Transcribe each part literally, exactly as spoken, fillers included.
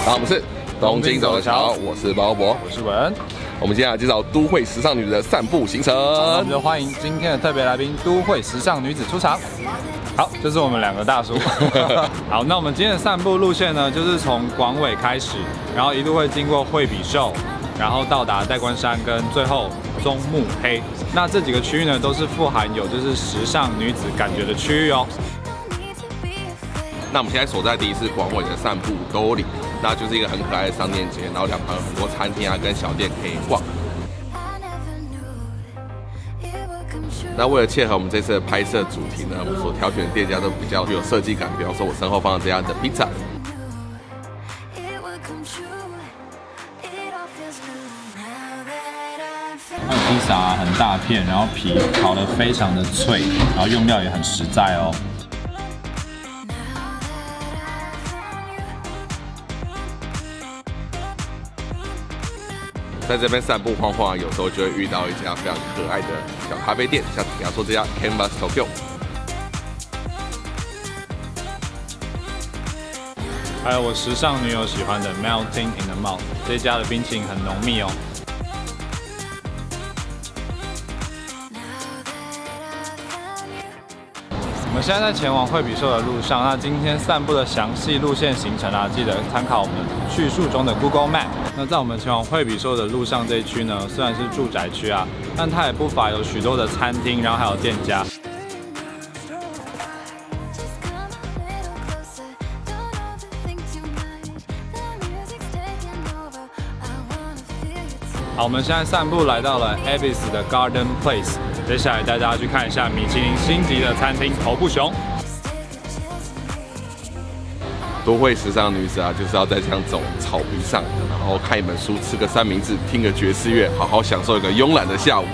好，我们是东京走桥，我是包博， 我是文。 我们接下来介绍都会时尚女子的散步行程。 我们就欢迎今天的特别来宾——都会时尚女子出场。好，就是我们两个大叔。好，那我们今天的散步路线呢，就是从广尾开始，然后一路会经过惠比寿，然后到达代官山，跟最后中目黑。那这几个区域呢，都是富含有就是时尚女子感觉的区域哦。 那我们现在所在地是广尾的散步兜里，那就是一个很可爱的商店街，然后两旁有很多餐厅啊跟小店可以逛。那为了切合我们这次的拍摄主题呢，我们所挑选的店家都比较具有设计感，比方说我身后放的这家的披萨。 那披萨啊很大片，然后皮烤得非常的脆，然后用料也很实在哦。 在这边散步晃晃，有时候就会遇到一家非常可爱的小咖啡店，像比方说这家 Canvas Tokyo。 还有我时尚女友喜欢的 Melting in the Mouth， 这家的冰淇淋很浓密哦。我们现在在前往惠比寿的路上，那今天散步的详细路线行程啊，记得参考我们叙述中的 Google Map。那在我们前往惠比寿的路上这一区呢，虽然是住宅区啊，但它也不乏有许多的餐厅，然后还有店家。好，我们现在散步来到了 Abyss 的 Garden Place， 接下来带大家去看一下米其林星级的餐厅头部熊。 都会时尚女子啊，就是要在这样走草皮上，然后看一本书，吃个三明治，听个爵士乐，好好享受一个慵懒的下午。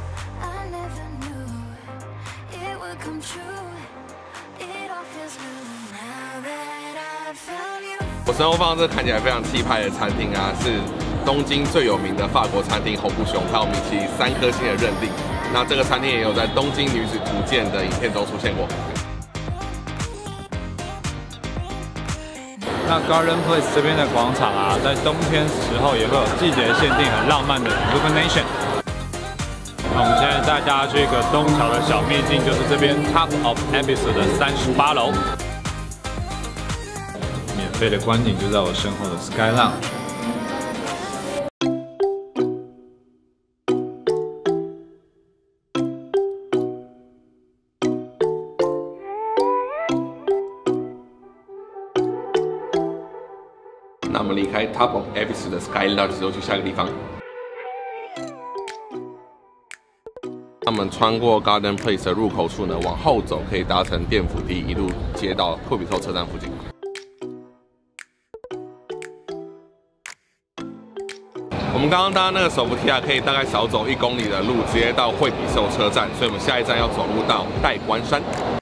我身后放这看起来非常气派的餐厅啊，是东京最有名的法国餐厅红布熊，它有米其林三颗星的认定。那这个餐厅也有在《东京女子图鉴》的影片中出现过。 那 Garden Place 这边的广场啊，在冬天时候也会有季节限定很浪漫的 illumination。那我们现在带大家去一个东桥的小秘境，就是这边 Top of Abyss 的三十八楼。免费的观景就在我身后的 Sky Lounge。 那我们离开 Top of Abyss 的 Sky Lounge 之后，去下一个地方。那我们穿过 Garden Place 的入口处呢，往后走可以搭乘电扶梯，一路接到惠比寿车站附近。我们刚刚搭那个手扶梯啊，可以大概少走一公里的路，直接到惠比寿车站，所以我们下一站要走路到代官山。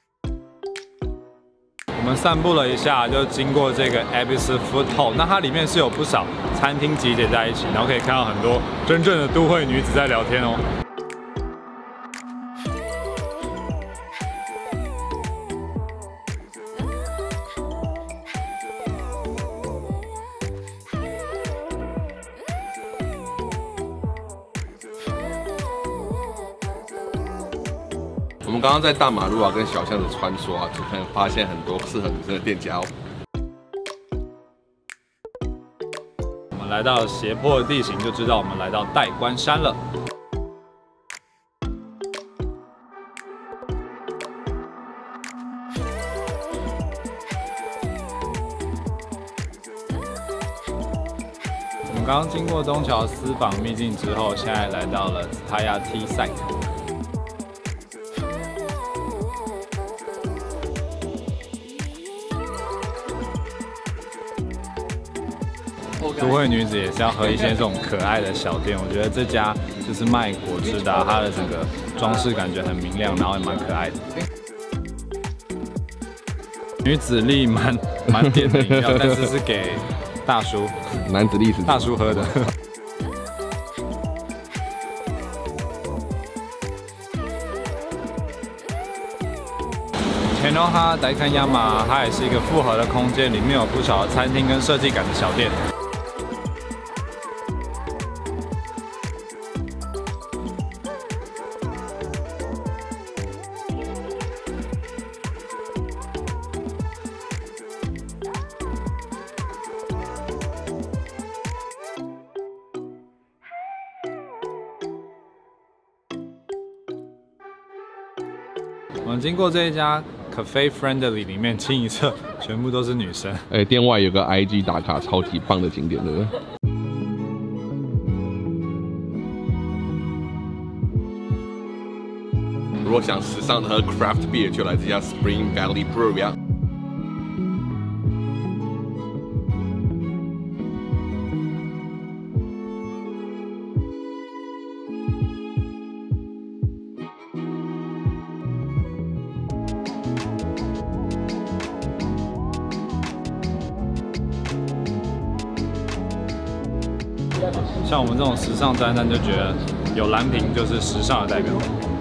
我们散步了一下，就经过这个 Abyss Food Hall， 那它里面是有不少餐厅集结在一起，然后可以看到很多真正的都会女子在聊天哦。 我们刚刚在大马路啊跟小巷子穿梭啊，就可以发现很多适合女生的店家哦。 我们来到斜坡的地形，就知道我们来到代官山了。我们刚刚经过东桥私房秘境之后，现在来到了 Tsutaya Tea Site。都会女子也是要喝一些这种可爱的小店，我觉得这家就是卖果汁的、啊，它的整个装饰感觉很明亮，然后也蛮可爱的。女子力蛮蛮点的饮料，但是是给大叔、 男子力士大叔喝的。 Kenoha Daikanyama 它也是一个复合的空间，里面有不少的餐厅跟设计感的小店。我们经过这一家 Cafe Friendly 里面，清一色全部都是女生。 哎、欸，店外有个 I G 打卡超级棒的景点的。如果想时尚的喝 craft beer， 就来这家 Spring Valley Brewery 啊。 像我们这种时尚宅男就觉得有蓝瓶就是时尚的代表。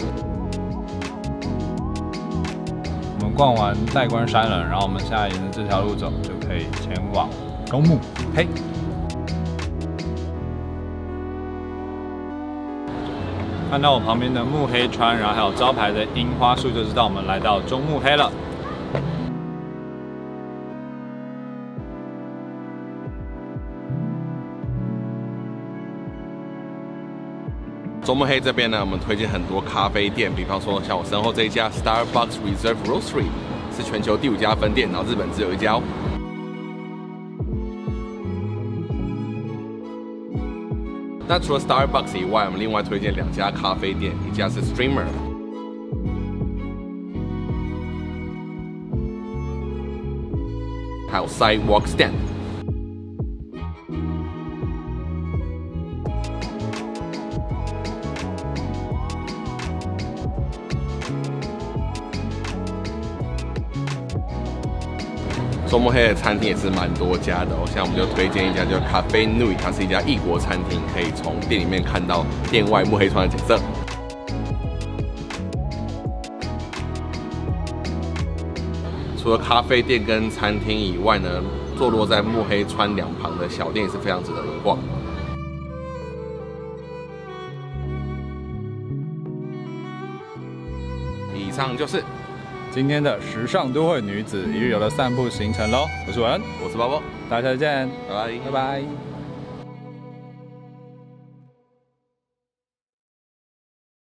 我们逛完代官山了，然后我们现在沿着这条路走，就可以前往中目黑。看到我旁边的目黑川，然后还有招牌的樱花树，就知道我们来到中目黑了。 中目黑这边呢，我们推荐很多咖啡店，比方说像我身后这一家 Starbucks Reserve Roastery 是全球第五家分店，然后日本只有一家哦。那除了 Starbucks 以外，我们另外推荐两家咖啡店，一家是 Streamer， 还有 Sidewalk Stand。中目黑的餐厅也是蛮多家的哦，像我们就推荐一家叫 Cafe Nui， 它是一家异国餐厅，可以从店里面看到店外目黑川的景色。除了咖啡店跟餐厅以外呢，坐落在目黑川两旁的小店也是非常值得一逛。以上就是今天的时尚都会女子一日游的散步行程喽，我是文恩， 我是包包， 大家再见， 拜拜， 拜拜。